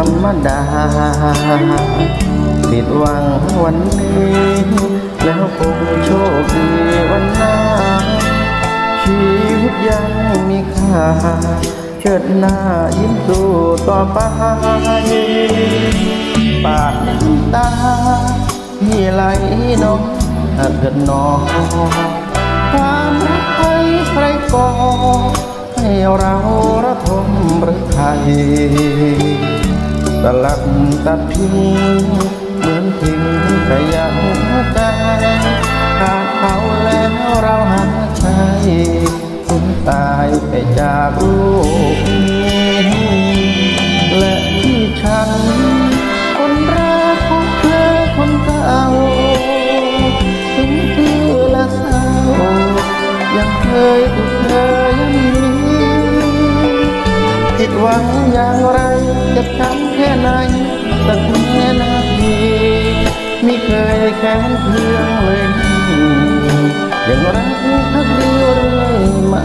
รมดาผิดหวังวันนี้แล้วคงโชคดีวันหน้าชีวิตยังมีค่าเชิดหน้ายิ้มสู้ต่อไปปาดน้ำตาที่ไหลน้องเกิดนอความรักใครใครก็ให้เราระทมหรือไทยสลัดตัดทิ้งเหมือนทิ้งขยะใจขาดเขาแล้วเราหาใช่คุณตายไปจากโลกนี้และที่ฉันคนรักของเธอคนเก่าถึงคือและเศร้ายังเคยถูกเธอย้ำยีผิดหวังอย่างไรเจ็บช้ำแค่ไหนสักแค่นาทีไม่เคยแค้นเคืองเลยยังรักพักเดียวเรื่อยมา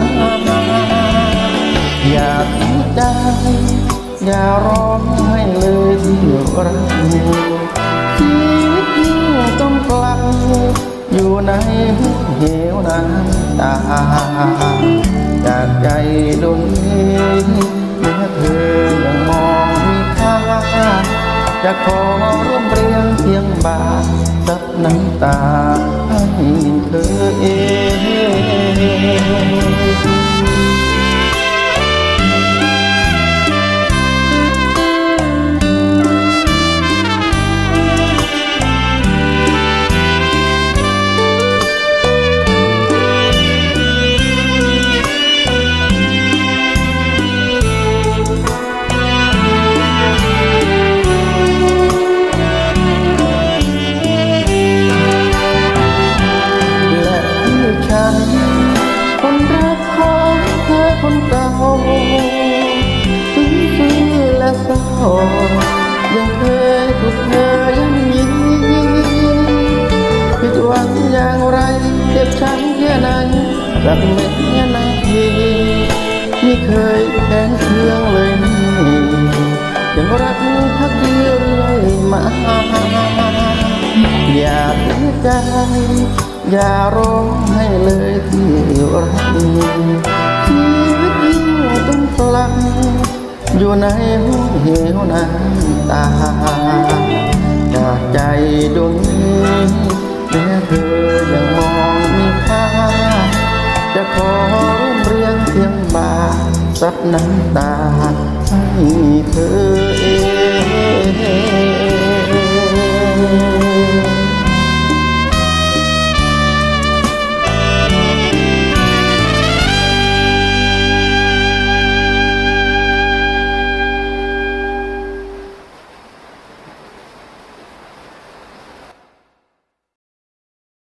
อย่าเสียใจอย่าร้องให้เลยที่รักชีวิตยิ่งต้องกลับอยู่ในเหวน้ำตาจากใจดวงนี้เมื่อเธอยังมองมีค่าจะขอร่วมเรียงเพียงบาทซับน้ำตาให้เธอเองคนรักของเธอคนเก่าถึงซื่อและเศร้ายังเคยถูกเธอย้ำยีผิดหวังอย่างไรเจ็บช้ำแค่ไหนสักเม็ดแค่นาทีไม่เคยแค้นเคืองเลยยังรักพักเดียวเรื่อยมาอย่าเสียใจอย่าร้องให้เลยที่รักชีวิตยิ่งต้องกลับอยู่ในเหวน้ำตาจากใจดวงนี้แม้เธอยังมองมีค่าจะขอร่วมเรียงเพียงบาทซับน้ำตาให้เธอเอง